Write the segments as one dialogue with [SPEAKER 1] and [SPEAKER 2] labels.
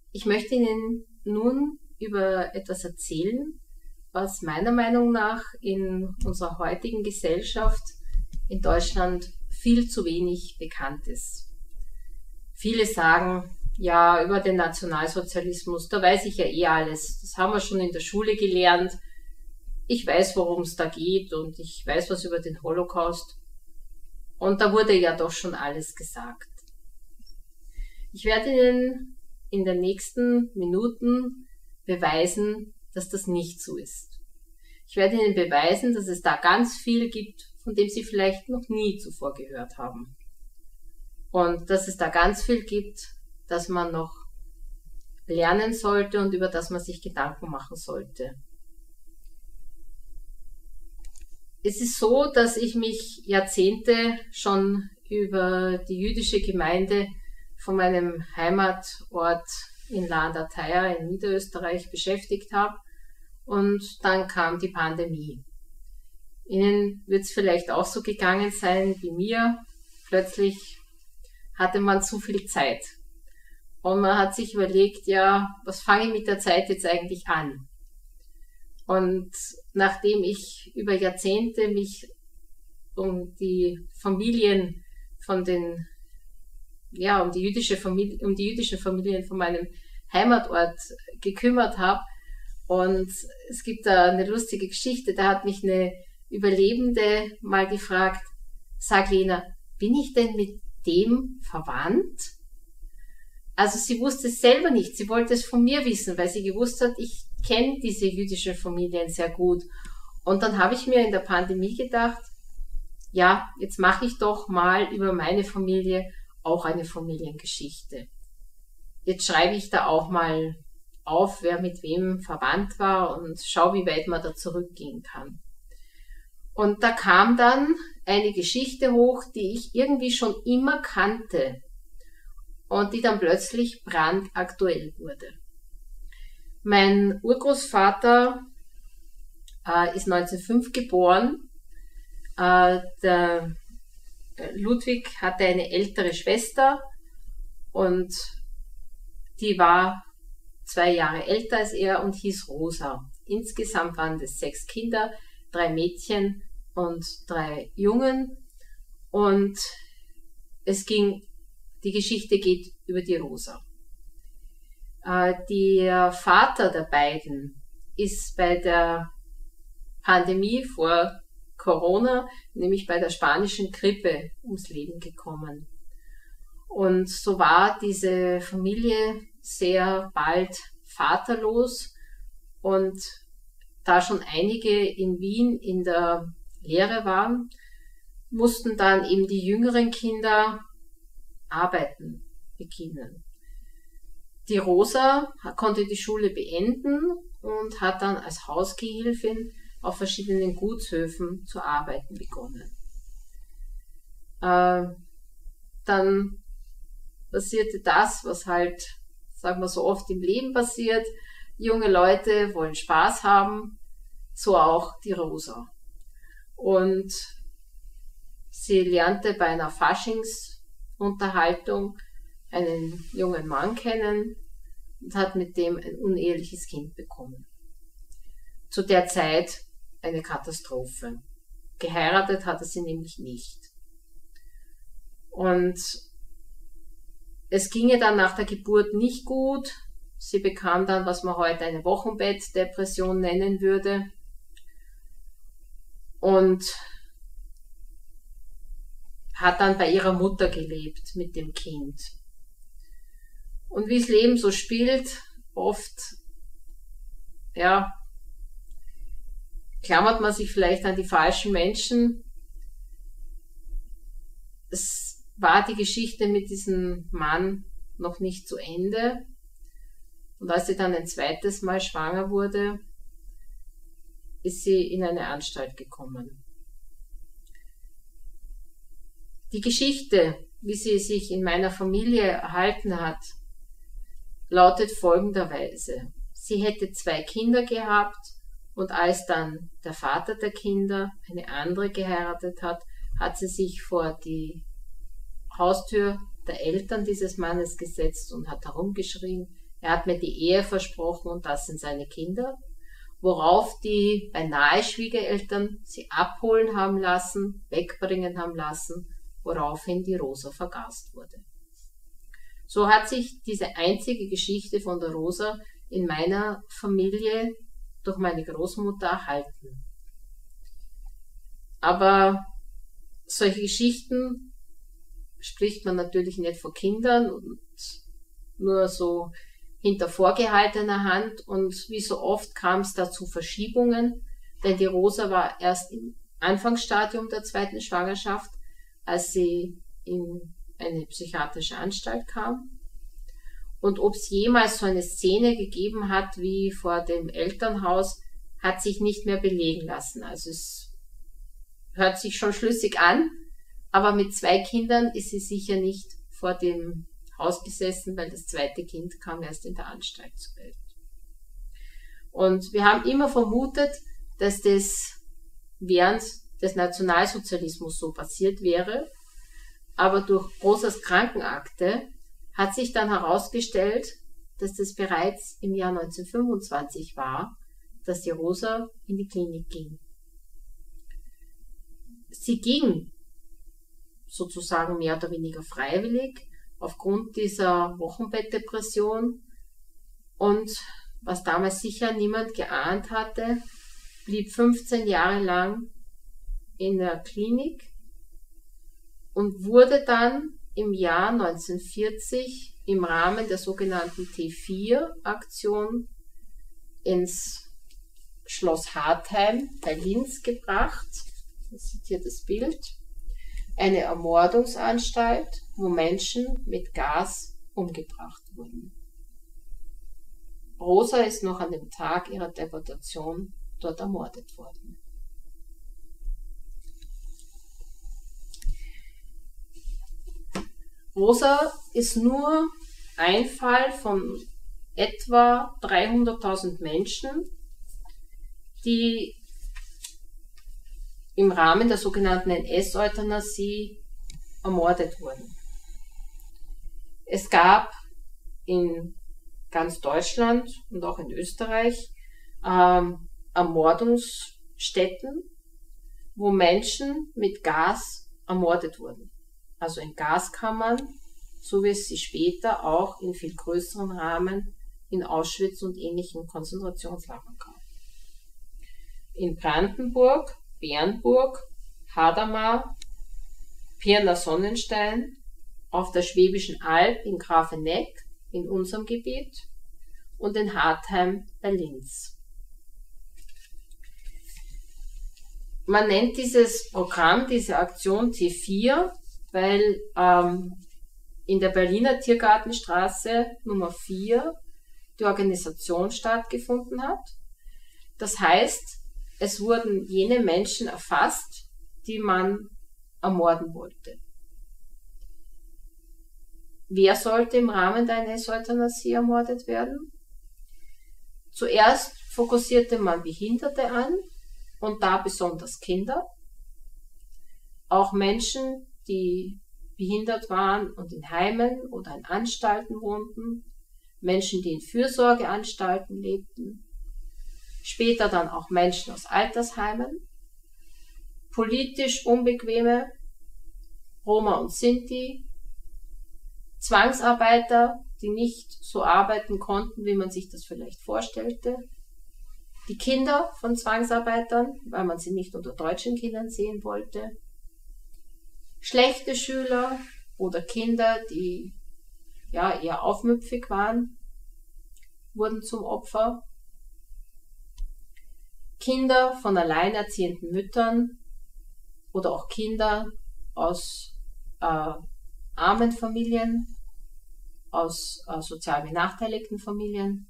[SPEAKER 1] Ich möchte Ihnen nun über etwas erzählen, was meiner Meinung nach in unserer heutigen Gesellschaft in Deutschland viel zu wenig bekannt ist. Viele sagen, ja, über den Nationalsozialismus, da weiß ich ja eh alles. Das haben wir schon in der Schule gelernt. Ich weiß, worum es da geht und ich weiß was über den Holocaust. Und da wurde ja doch schon alles gesagt. Ich werde Ihnen in den nächsten Minuten beweisen, dass das nicht so ist. Ich werde Ihnen beweisen, dass es da ganz viel gibt, von dem Sie vielleicht noch nie zuvor gehört haben. Und dass es da ganz viel gibt, das man noch lernen sollte und über das man sich Gedanken machen sollte. Es ist so, dass ich mich Jahrzehnte schon über die jüdische Gemeinde von meinem Heimatort in La an der Thaya in Niederösterreich beschäftigt habe und dann kam die Pandemie. Ihnen wird es vielleicht auch so gegangen sein wie mir. Plötzlich hatte man zu viel Zeit und man hat sich überlegt, ja, was fange ich mit der Zeit jetzt eigentlich an? Und nachdem ich über Jahrzehnte mich um die Familien von den, ja, um die jüdischen Familien von meinem Heimatort gekümmert habe, und es gibt da eine lustige Geschichte, da hat mich eine Überlebende mal gefragt, sag Lena, bin ich denn mit dem verwandt? Also sie wusste es selber nicht, sie wollte es von mir wissen, weil sie gewusst hat, ich kenne diese jüdischen Familien sehr gut. Und dann habe ich mir in der Pandemie gedacht, ja, jetzt mache ich doch mal über meine Familie auch eine Familiengeschichte. Jetzt schreibe ich da auch mal auf, wer mit wem verwandt war und schau, wie weit man da zurückgehen kann. Und da kam dann eine Geschichte hoch, die ich irgendwie schon immer kannte und die dann plötzlich brandaktuell wurde. Mein Urgroßvater ist 1905 geboren. Der Ludwig hatte eine ältere Schwester und die war 2 Jahre älter als er und hieß Rosa. Insgesamt waren das 6 Kinder, 3 Mädchen und 3 Jungen. Und die Geschichte geht über die Rosa. Der Vater der beiden ist bei der Pandemie vor Corona, nämlich bei der spanischen Grippe, ums Leben gekommen. Und so war diese Familie sehr bald vaterlos, und da schon einige in Wien in der Lehre waren, mussten dann eben die jüngeren Kinder arbeiten beginnen. Die Rosa konnte die Schule beenden und hat dann als Hausgehilfin auf verschiedenen Gutshöfen zu arbeiten begonnen. Dann passierte das, was halt, sagen wir so oft im Leben passiert. Junge Leute wollen Spaß haben, so auch die Rosa. Und sie lernte bei einer Faschingsunterhaltung einen jungen Mann kennen und hat mit dem ein uneheliches Kind bekommen. Zu der Zeit eine Katastrophe. Geheiratet hatte sie nämlich nicht. Und es ging ihr dann nach der Geburt nicht gut. Sie bekam dann, was man heute eine Wochenbettdepression nennen würde. Und hat dann bei ihrer Mutter gelebt mit dem Kind. Und wie das Leben so spielt, oft, ja, klammert man sich vielleicht an die falschen Menschen. Es war die Geschichte mit diesem Mann noch nicht zu Ende. Und als sie dann ein zweites Mal schwanger wurde, ist sie in eine Anstalt gekommen. Die Geschichte, wie sie sich in meiner Familie erhalten hat, lautet folgenderweise. Sie hätte 2 Kinder gehabt und als dann der Vater der Kinder eine andere geheiratet hat, hat sie sich vor die Haustür der Eltern dieses Mannes gesetzt und hat herumgeschrien, er hat mir die Ehe versprochen und das sind seine Kinder, worauf die beinahe Schwiegereltern sie abholen haben lassen, wegbringen haben lassen, woraufhin die Rosa vergast wurde. So hat sich diese einzige Geschichte von der Rosa in meiner Familie durch meine Großmutter erhalten. Aber solche Geschichten spricht man natürlich nicht vor Kindern und nur so hinter vorgehaltener Hand, und wie so oft kam es da zu Verschiebungen, denn die Rosa war erst im Anfangsstadium der zweiten Schwangerschaft, als sie in eine psychiatrische Anstalt kam. Und ob es jemals so eine Szene gegeben hat wie vor dem Elternhaus, hat sich nicht mehr belegen lassen. Also es hört sich schon schlüssig an, aber mit 2 Kindern ist sie sicher nicht vor dem Haus gesessen, weil das zweite Kind kam erst in der Anstalt zur Welt. Und wir haben immer vermutet, dass das während des Nationalsozialismus so passiert wäre, aber durch Rosas Krankenakte hat sich dann herausgestellt, dass das bereits im Jahr 1925 war, dass die Rosa in die Klinik ging. Sie ging sozusagen mehr oder weniger freiwillig aufgrund dieser Wochenbettdepression, und was damals sicher niemand geahnt hatte, blieb 15 Jahre lang in der Klinik und wurde dann im Jahr 1940 im Rahmen der sogenannten T4-Aktion ins Schloss Hartheim bei Linz gebracht. Man sieht hier das Bild. Eine Ermordungsanstalt, wo Menschen mit Gas umgebracht wurden. Rosa ist noch an dem Tag ihrer Deportation dort ermordet worden. Rosa ist nur ein Fall von etwa 300.000 Menschen, die im Rahmen der sogenannten NS-Euthanasie ermordet wurden. Es gab in ganz Deutschland und auch in Österreich Ermordungsstätten, wo Menschen mit Gas ermordet wurden. Also in Gaskammern, so wie es sie später auch in viel größeren Rahmen in Auschwitz und ähnlichen Konzentrationslagern gab. In Brandenburg, Bernburg, Hadamar, Pirna Sonnenstein, auf der Schwäbischen Alb in Grafeneck in unserem Gebiet und in Hartheim bei Linz. Man nennt dieses Programm, diese Aktion T4, weil in der Berliner Tiergartenstraße Nummer 4 die Organisation stattgefunden hat. Das heißt, es wurden jene Menschen erfasst, die man ermorden wollte. Wer sollte im Rahmen der NS-Euthanasie ermordet werden? Zuerst fokussierte man Behinderte an und da besonders Kinder. Auch Menschen, die behindert waren und in Heimen oder in Anstalten wohnten, Menschen, die in Fürsorgeanstalten lebten, später dann auch Menschen aus Altersheimen, politisch Unbequeme, Roma und Sinti, Zwangsarbeiter, die nicht so arbeiten konnten, wie man sich das vielleicht vorstellte, die Kinder von Zwangsarbeitern, weil man sie nicht unter deutschen Kindern sehen wollte, schlechte Schüler oder Kinder, die ja eher aufmüpfig waren, wurden zum Opfer. Kinder von alleinerziehenden Müttern oder auch Kinder aus armen Familien, aus sozial benachteiligten Familien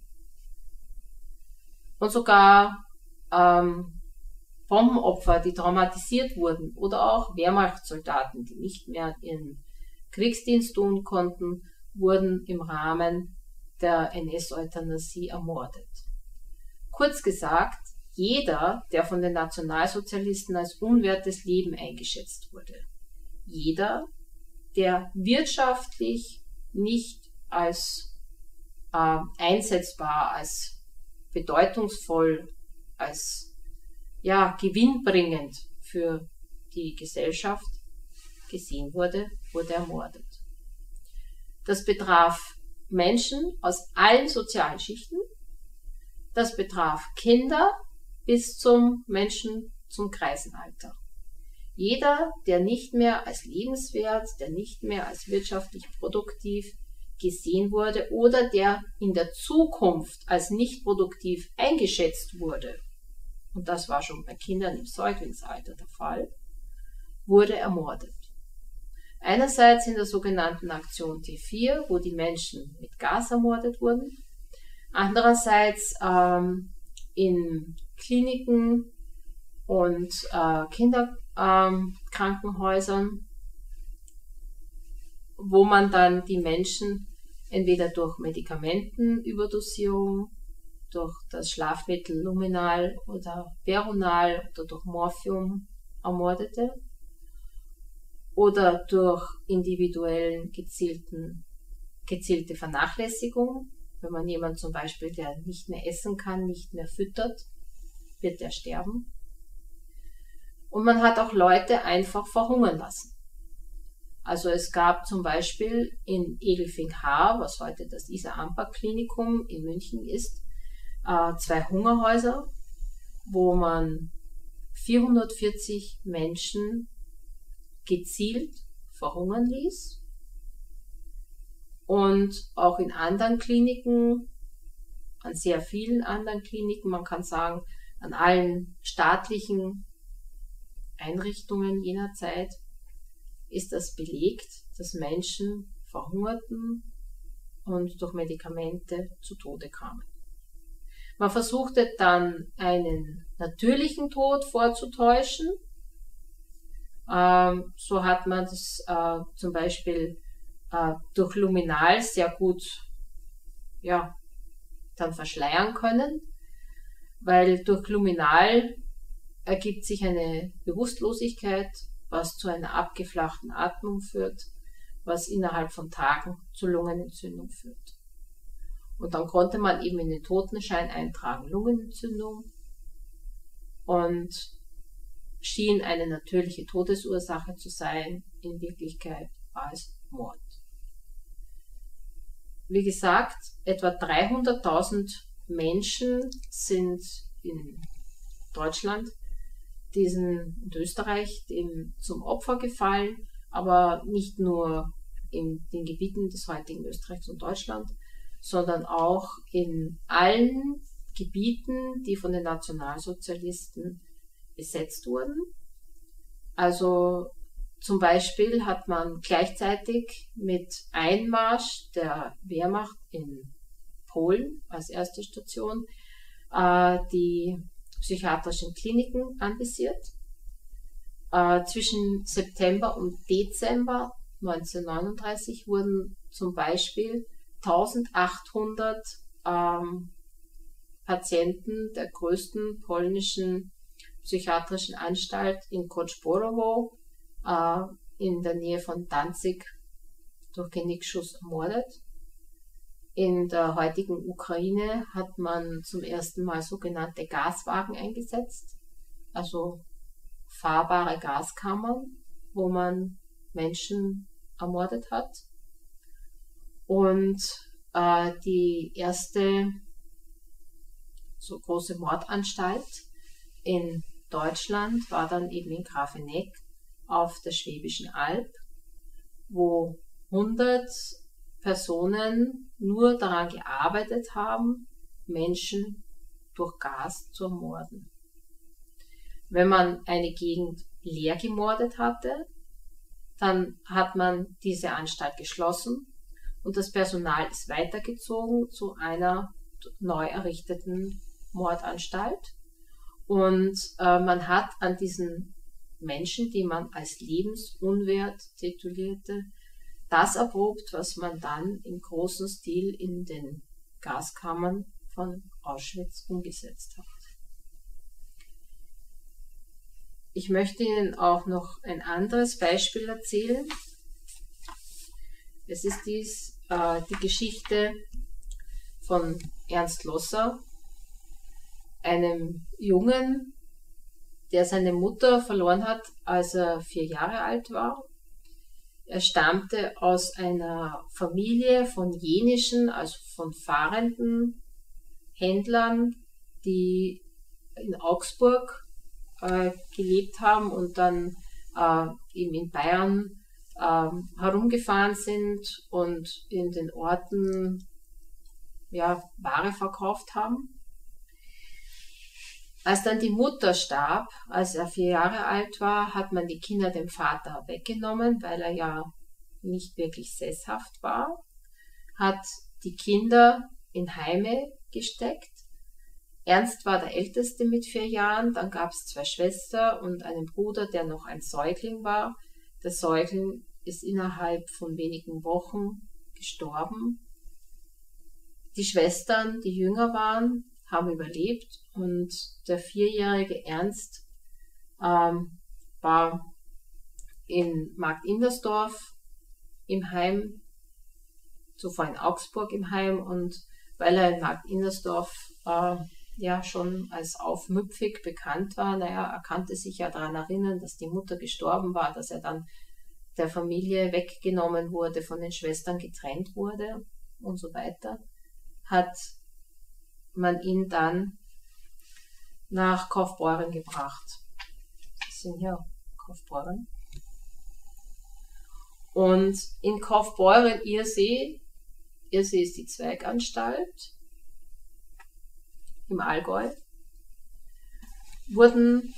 [SPEAKER 1] und sogar Bombenopfer, die traumatisiert wurden, oder auch Wehrmachtssoldaten, die nicht mehr ihren Kriegsdienst tun konnten, wurden im Rahmen der NS-Euthanasie ermordet. Kurz gesagt, jeder, der von den Nationalsozialisten als unwertes Leben eingeschätzt wurde. Jeder, der wirtschaftlich nicht als einsetzbar, als bedeutungsvoll, als gewinnbringend für die Gesellschaft gesehen wurde, wurde ermordet. Das betraf Menschen aus allen sozialen Schichten, das betraf Kinder bis zum Menschen zum Greisenalter. Jeder, der nicht mehr als lebenswert, der nicht mehr als wirtschaftlich produktiv gesehen wurde oder der in der Zukunft als nicht produktiv eingeschätzt wurde, und das war schon bei Kindern im Säuglingsalter der Fall, wurde ermordet. Einerseits in der sogenannten Aktion T4, wo die Menschen mit Gas ermordet wurden, andererseits in Kliniken und Kinderkrankenhäusern, wo man dann die Menschen entweder durch Medikamentenüberdosierung, durch das Schlafmittel Luminal oder Veronal oder durch Morphium ermordete oder durch individuellen gezielte Vernachlässigung. Wenn man jemanden zum Beispiel, der nicht mehr essen kann, nicht mehr füttert, wird er sterben. Und man hat auch Leute einfach verhungern lassen. Also es gab zum Beispiel in Egelfing-Haar, was heute das Isar-Amper-Klinikum in München ist, 2 Hungerhäuser, wo man 440 Menschen gezielt verhungern ließ. Und auch in anderen Kliniken, an sehr vielen anderen Kliniken, man kann sagen, an allen staatlichen Einrichtungen jener Zeit, ist das belegt, dass Menschen verhungerten und durch Medikamente zu Tode kamen. Man versuchte dann einen natürlichen Tod vorzutäuschen. So hat man das zum Beispiel durch Luminal sehr gut dann verschleiern können, weil durch Luminal ergibt sich eine Bewusstlosigkeit, was zu einer abgeflachten Atmung führt, was innerhalb von Tagen zu Lungenentzündung führt. Und dann konnte man eben in den Totenschein eintragen Lungenentzündung und schien eine natürliche Todesursache zu sein. In Wirklichkeit war es Mord. Wie gesagt, etwa 300.000 Menschen sind in Deutschland und Österreich dem zum Opfer gefallen, aber nicht nur in den Gebieten des heutigen Österreichs und Deutschland, sondern auch in allen Gebieten, die von den Nationalsozialisten besetzt wurden. Also zum Beispiel hat man gleichzeitig mit Einmarsch der Wehrmacht in Polen als erste Station die psychiatrischen Kliniken anvisiert. Zwischen September und Dezember 1939 wurden zum Beispiel 1800 Patienten der größten polnischen psychiatrischen Anstalt in Koczporowo in der Nähe von Danzig durch Genickschuss ermordet. In der heutigen Ukraine hat man zum ersten Mal sogenannte Gaswagen eingesetzt, also fahrbare Gaskammern, wo man Menschen ermordet hat. Und die erste so große Mordanstalt in Deutschland war dann eben in Grafeneck auf der Schwäbischen Alb, wo 100 Personen nur daran gearbeitet haben, Menschen durch Gas zu ermorden. Wenn man eine Gegend leer gemordet hatte, dann hat man diese Anstalt geschlossen und das Personal ist weitergezogen zu einer neu errichteten Mordanstalt. Und man hat an diesen Menschen, die man als lebensunwert titulierte, das erprobt, was man dann im großen Stil in den Gaskammern von Auschwitz umgesetzt hat. Ich möchte Ihnen auch noch ein anderes Beispiel erzählen. Es ist die Geschichte von Ernst Losser, einem Jungen, der seine Mutter verloren hat, als er 4 Jahre alt war. Er stammte aus einer Familie von jenischen, also von fahrenden Händlern, die in Augsburg gelebt haben und dann eben in Bayern herumgefahren sind und in den Orten Ware verkauft haben. Als dann die Mutter starb, als er 4 Jahre alt war, hat man die Kinder dem Vater weggenommen, weil er ja nicht wirklich sesshaft war, hat die Kinder in Heime gesteckt. Ernst war der Älteste mit 4 Jahren, dann gab es 2 Schwestern und einen Bruder, der noch ein Säugling war. Der Säugling ist innerhalb von wenigen Wochen gestorben. Die Schwestern, die jünger waren, haben überlebt und der 4-jährige Ernst war in Markt Indersdorf im Heim, zuvor in Augsburg im Heim, und weil er in Markt Indersdorf schon als aufmüpfig bekannt war, er konnte sich ja daran erinnern, dass die Mutter gestorben war, dass er dann der Familie weggenommen wurde, von den Schwestern getrennt wurde und so weiter, hat man ihn dann nach Kaufbeuren gebracht. Das sind ja Kaufbeuren. Und in Kaufbeuren-Ihrsee ist die Zweiganstalt im Allgäu, wurden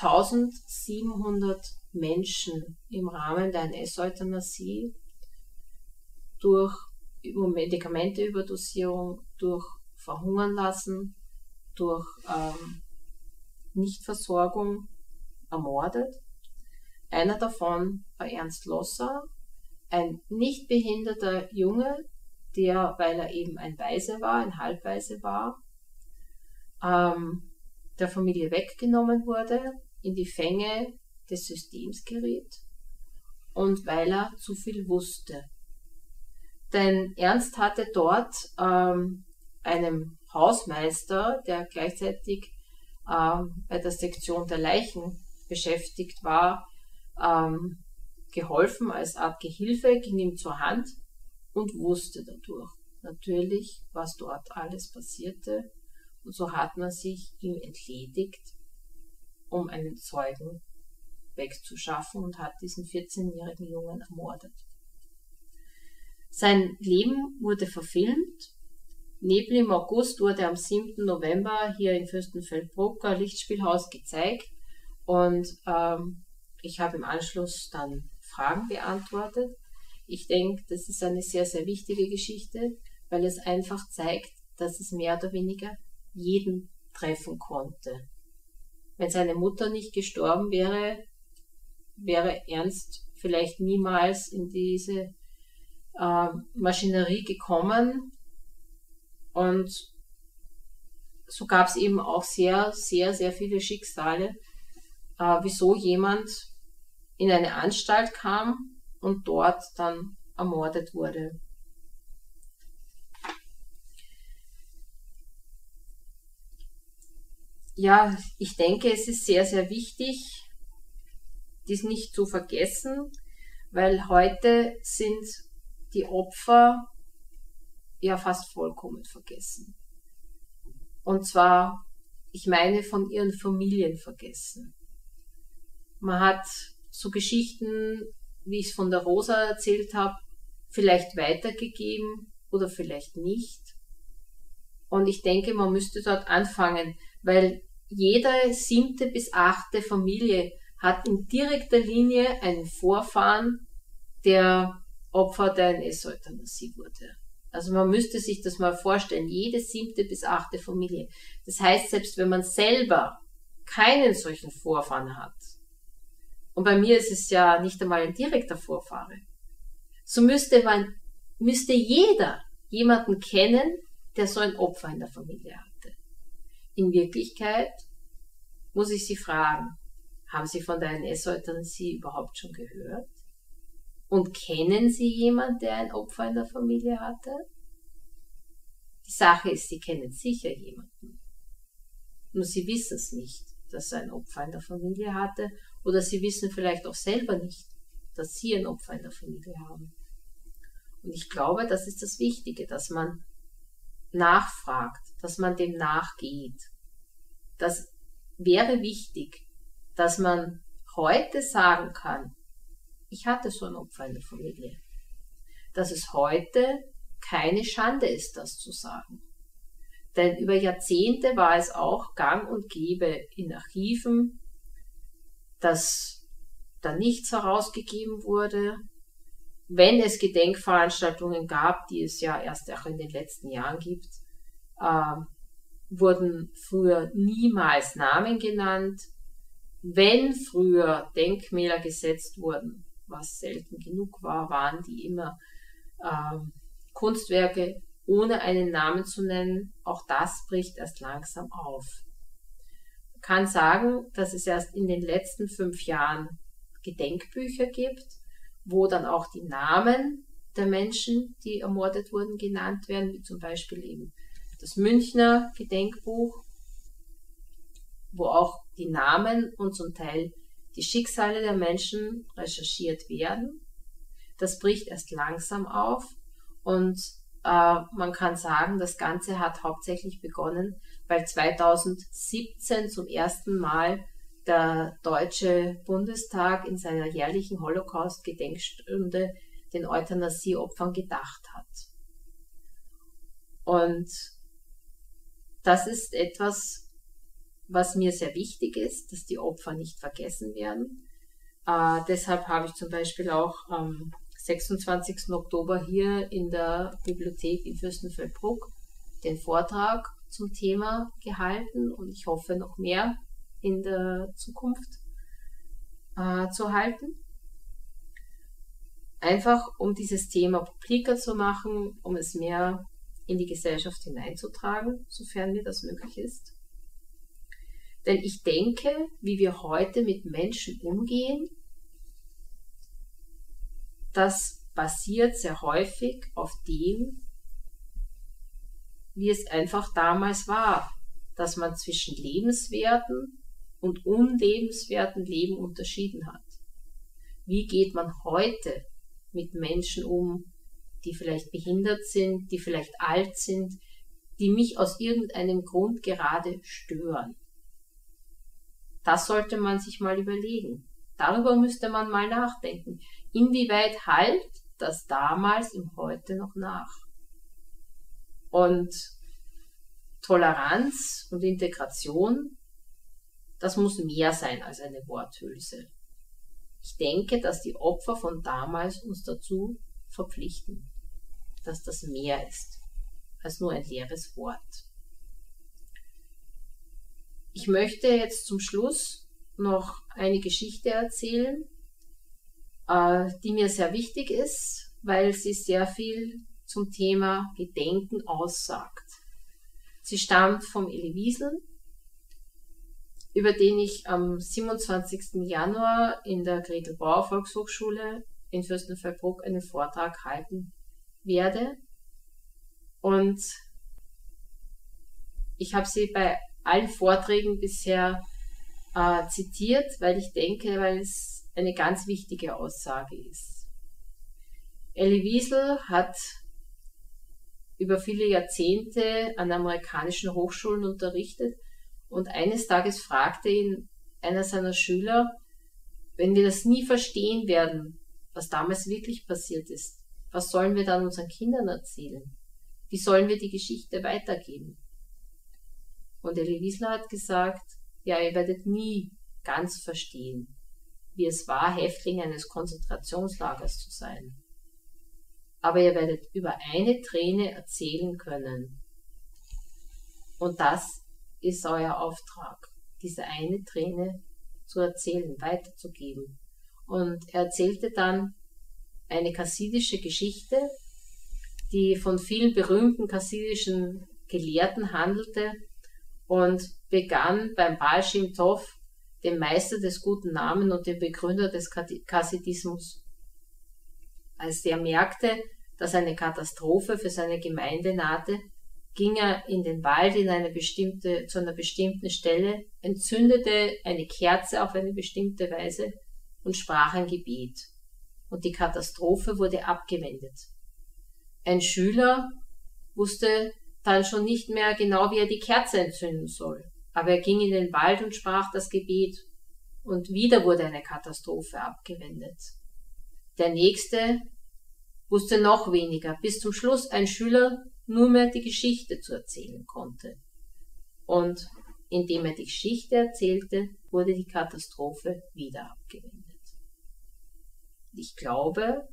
[SPEAKER 1] 1700 Menschen im Rahmen der NS-Euthanasie durch Medikamenteüberdosierung, durch Verhungern lassen, durch Nichtversorgung ermordet. Einer davon war Ernst Losser, ein nicht behinderter Junge, der, weil er eben ein Waise war, ein Halbwaise war, der Familie weggenommen wurde, in die Fänge des Systems geriet und weil er zu viel wusste. Denn Ernst hatte dort einem Hausmeister, der gleichzeitig bei der Sektion der Leichen beschäftigt war, geholfen als Art Gehilfe, ging ihm zur Hand und wusste dadurch natürlich, was dort alles passierte. Und so hat man sich ihm entledigt, um einen Zeugen wegzuschaffen, und hat diesen 14-jährigen Jungen ermordet. Sein Leben wurde verfilmt. Nebel im August wurde am 7. November hier in Fürstenfeldbruck Lichtspielhaus gezeigt, und ich habe im Anschluss dann Fragen beantwortet. Ich denke, das ist eine sehr, sehr wichtige Geschichte, weil es einfach zeigt, dass es mehr oder weniger jeden treffen konnte. Wenn seine Mutter nicht gestorben wäre, wäre Ernst vielleicht niemals in diese Maschinerie gekommen, und so gab es eben auch sehr, sehr, sehr viele Schicksale, wieso jemand in eine Anstalt kam und dort dann ermordet wurde. Ja, ich denke, es ist sehr, sehr wichtig, dies nicht zu vergessen, weil heute sind die Opfer ja fast vollkommen vergessen. Und zwar, ich meine, von ihren Familien vergessen. Man hat so Geschichten, wie ich es von der Rosa erzählt habe, vielleicht weitergegeben oder vielleicht nicht. Und ich denke, man müsste dort anfangen, weil jede 7. bis 8. Familie hat in direkter Linie einen Vorfahren, der Opfer der NS-Euthanasie wurde. Also man müsste sich das mal vorstellen, jede 7. bis 8. Familie. Das heißt, selbst wenn man selber keinen solchen Vorfahren hat, und bei mir ist es ja nicht einmal ein direkter Vorfahre, so müsste jeder jemanden kennen, der so ein Opfer in der Familie hatte. In Wirklichkeit muss ich Sie fragen, haben Sie von der NS-Euthanasie überhaupt schon gehört? Und kennen Sie jemanden, der ein Opfer in der Familie hatte? Die Die Sache ist, sie kennen sicher jemanden. Nur sie wissen es nicht, dass er ein Opfer in der Familie hatte, oder sie wissen vielleicht auch selber nicht, dass sie ein Opfer in der Familie haben. Und ich glaube, das ist das Wichtige, dass man nachfragt, dass man dem nachgeht. Das wäre wichtig, dass man heute sagen kann, ich hatte so ein Opfer in der Familie. Dass es heute keine Schande ist, das zu sagen. Denn über Jahrzehnte war es auch gang und gäbe in Archiven, dass da nichts herausgegeben wurde. Wenn es Gedenkveranstaltungen gab, die es ja erst auch in den letzten Jahren gibt, wurden früher niemals Namen genannt. Wenn früher Denkmäler gesetzt wurden, was selten genug war, waren die immer Kunstwerke ohne einen Namen zu nennen. Auch das bricht erst langsam auf. Man kann sagen, dass es erst in den letzten 5 Jahren Gedenkbücher gibt, wo dann auch die Namen der Menschen, die ermordet wurden, genannt werden, wie zum Beispiel eben das Münchner Gedenkbuch, wo auch die Namen und zum Teil die Schicksale der Menschen recherchiert werden. Das bricht erst langsam auf und man kann sagen, das Ganze hat hauptsächlich begonnen, weil 2017 zum ersten Mal der Deutsche Bundestag in seiner jährlichen Holocaust-Gedenkstunde den Euthanasieopfern gedacht hat. Und das ist etwas, was mir sehr wichtig ist, dass die Opfer nicht vergessen werden. Deshalb habe ich zum Beispiel auch am 26. Oktober hier in der Bibliothek in Fürstenfeldbruck den Vortrag zum Thema gehalten und ich hoffe noch mehr in der Zukunft zu halten. Einfach um dieses Thema publiker zu machen, um es mehr in die Gesellschaft hineinzutragen, sofern mir das möglich ist. Denn ich denke, wie wir heute mit Menschen umgehen, das basiert sehr häufig auf dem, wie es einfach damals war, dass man zwischen lebenswerten und unlebenswerten Leben unterschieden hat. Wie geht man heute mit Menschen um, die vielleicht behindert sind, die vielleicht alt sind, die mich aus irgendeinem Grund gerade stören? Das sollte man sich mal überlegen. Darüber müsste man mal nachdenken. Inwieweit halt das damals im Heute noch nach? Und Toleranz und Integration, das muss mehr sein als eine Worthülse. Ich denke, dass die Opfer von damals uns dazu verpflichten, dass das mehr ist als nur ein leeres Wort. Ich möchte jetzt zum Schluss noch eine Geschichte erzählen, die mir sehr wichtig ist, weil sie sehr viel zum Thema Gedenken aussagt. Sie stammt vom Elie Wiesel, über den ich am 27. Januar in der Gretel Bauer Volkshochschule in Fürstenfeldbruck einen Vortrag halten werde. Und ich habe sie bei allen Vorträgen bisher zitiert, weil ich denke, weil es eine ganz wichtige Aussage ist. Elie Wiesel hat über viele Jahrzehnte an amerikanischen Hochschulen unterrichtet und eines Tages fragte ihn einer seiner Schüler, wenn wir das nie verstehen werden, was damals wirklich passiert ist, was sollen wir dann unseren Kindern erzählen? Wie sollen wir die Geschichte weitergeben? Und Elie Wiesel hat gesagt, ja, ihr werdet nie ganz verstehen, wie es war, Häftling eines Konzentrationslagers zu sein. Aber ihr werdet über eine Träne erzählen können. Und das ist euer Auftrag, diese eine Träne zu erzählen, weiterzugeben. Und er erzählte dann eine chassidische Geschichte, die von vielen berühmten chassidischen Gelehrten handelte und begann beim Baal Shem Tov, dem Meister des guten Namen und dem Begründer des Chassidismus. Als der merkte, dass eine Katastrophe für seine Gemeinde nahte, ging er in den Wald zu einer bestimmten Stelle, entzündete eine Kerze auf eine bestimmte Weise und sprach ein Gebet. Und die Katastrophe wurde abgewendet. Ein Schüler wusste dann schon nicht mehr genau, wie er die Kerze entzünden soll. Aber er ging in den Wald und sprach das Gebet. Und wieder wurde eine Katastrophe abgewendet. Der nächste wusste noch weniger, bis zum Schluss ein Schüler nur mehr die Geschichte zu erzählen konnte. Und indem er die Geschichte erzählte, wurde die Katastrophe wieder abgewendet. Ich glaube,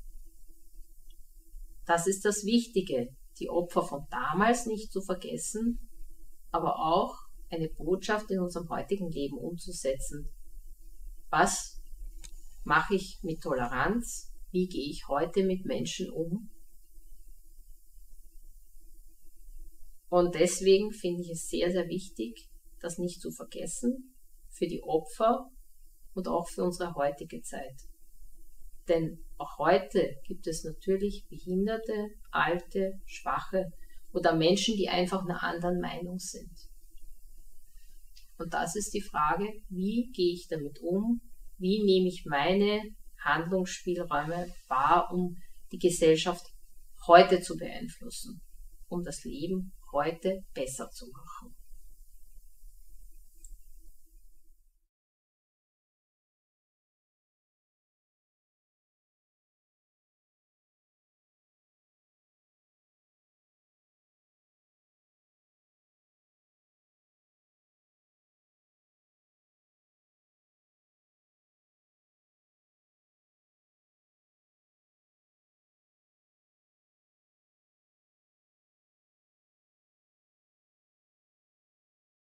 [SPEAKER 1] das ist das Wichtige, die Opfer von damals nicht zu vergessen, aber auch eine Botschaft in unserem heutigen Leben umzusetzen. Was mache ich mit Toleranz? Wie gehe ich heute mit Menschen um? Und deswegen finde ich es sehr, sehr wichtig, das nicht zu vergessen, für die Opfer und auch für unsere heutige Zeit. Denn auch heute gibt es natürlich Behinderte, Alte, Schwache oder Menschen, die einfach einer anderen Meinung sind. Und das ist die Frage, wie gehe ich damit um? Wie nehme ich meine Handlungsspielräume wahr, um die Gesellschaft heute zu beeinflussen, um das Leben heute besser zu machen?